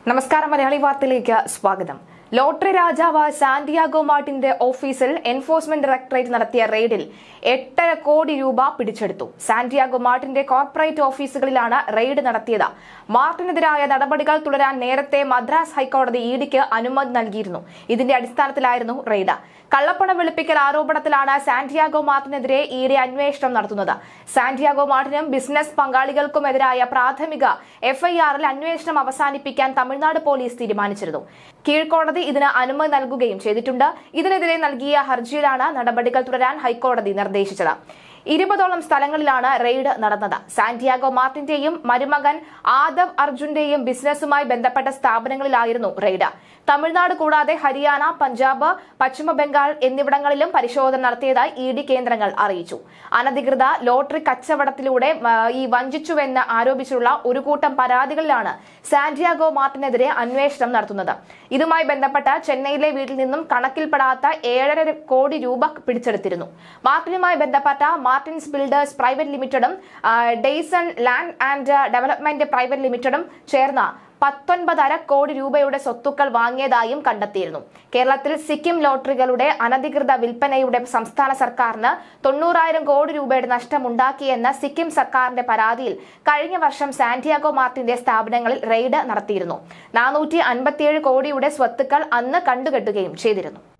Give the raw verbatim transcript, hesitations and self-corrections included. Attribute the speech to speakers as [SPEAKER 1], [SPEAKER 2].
[SPEAKER 1] നമസ്കാരം, മലയാളി വാർത്തയിലേക്ക് സ്വാഗതം. ലോട്ടറി രാജാവ് സാന്റിയാഗോ മാർട്ടിന്റെ ഓഫീസിൽ എൻഫോഴ്സ്മെന്റ് ഡയറക്ടറേറ്റ് നടത്തിയ റെയ്ഡിൽ എട്ടര കോടി രൂപ പിടിച്ചെടുത്തു. സാന്റിയാഗോ മാർട്ടിന്റെ കോർപ്പറേറ്റ് ഓഫീസുകളിലാണ് റെയ്ഡ് നടത്തിയത്. മാർട്ടിനെതിരായ നടപടികൾ തുടരാൻ നേരത്തെ മദ്രാസ് ഹൈക്കോടതി ഇ ഡിക്ക് അനുമതി നൽകിയിരുന്നു. ഇതിന്റെ അടിസ്ഥാനത്തിലായിരുന്നു റെയ്ഡ്. കള്ളപ്പണം വെളുപ്പിക്കൽ ആരോപണത്തിലാണ് സാന്റിയാഗോ മാർട്ടിനെതിരെ ഇ ഡി അന്വേഷണം നടത്തുന്നത്. സാന്റിയാഗോ മാർട്ടിനും ബിസിനസ് പങ്കാളികൾക്കുമെതിരായ പ്രാഥമിക എഫ്ഐആറിൽ അന്വേഷണം അവസാനിപ്പിക്കാൻ തമിഴ്നാട് പോലീസ് തീരുമാനിച്ചിരുന്നു. കീഴ്ക്കോടതി ഇതിന് അനുമതി നൽകുകയും ചെയ്തിട്ടുണ്ട്. ഇതിനെതിരെ നൽകിയ ഹർജിയിലാണ് നടപടികൾ തുടരാൻ ഹൈക്കോടതി നിർദ്ദേശിച്ചത്. ഇരുപതോളം സ്ഥലങ്ങളിലാണ് റെയ്ഡ് നടന്നത്. സാന്റിയാഗോ മാർട്ടിന്റെയും മരുമകൻ ആദവ് അർജുന്റെയും ബിസിനസ്സുമായി ബന്ധപ്പെട്ട സ്ഥാപനങ്ങളിലായിരുന്നു റെയ്ഡ്. തമിഴ്നാട് കൂടാതെ ഹരിയാന, പഞ്ചാബ്, പശ്ചിമ ബംഗാൾ എന്നിവിടങ്ങളിലും പരിശോധന നടത്തിയതായി ഇ ഡി കേന്ദ്രങ്ങൾ അറിയിച്ചു. അനധികൃത ലോട്ടറി കച്ചവടത്തിലൂടെ ഈ വഞ്ചിച്ചുവെന്ന് ആരോപിച്ചുള്ള ഒരു കൂട്ടം പരാതികളിലാണ് സാന്റിയാഗോ മാർട്ടിനെതിരെ അന്വേഷണം നടത്തുന്നത്. ഇതുമായി ബന്ധപ്പെട്ട ചെന്നൈയിലെ വീട്ടിൽ നിന്നും കണക്കിൽപ്പെടാത്ത ഏഴര കോടി രൂപ പിടിച്ചെടുത്തിരുന്നു. മാർട്ടിനുമായി ബന്ധപ്പെട്ട മാർട്ടിൻസ് ബിൽഡേഴ്സ് പ്രൈവറ്റ് ലിമിറ്റഡും Dayson land and development private ലിമിറ്റഡും ചേർന്ന പത്തൊൻപതര കോടി രൂപയുടെ സ്വത്തുക്കൾ വാങ്ങിയതായും കണ്ടെത്തിയിരുന്നു. കേരളത്തിൽ സിക്കിം ലോട്ടറികളുടെ അനധികൃത വിൽപ്പനയുടെ സംസ്ഥാന സർക്കാരിന് തൊണ്ണൂറായിരം കോടി രൂപയുടെ നഷ്ടമുണ്ടാക്കിയെന്ന സിക്കിം സർക്കാരിന്റെ പരാതിയിൽ കഴിഞ്ഞ വർഷം സാന്റിയാഗോ മാർട്ടിന്റെ സ്ഥാപനങ്ങളിൽ റെയ്ഡ് നടത്തിയിരുന്നു. നാനൂറ്റി അൻപത്തിയേഴ് കോടിയുടെ സ്വത്തുക്കൾ അന്ന് കണ്ടുകെട്ടുകയും ചെയ്തിരുന്നു.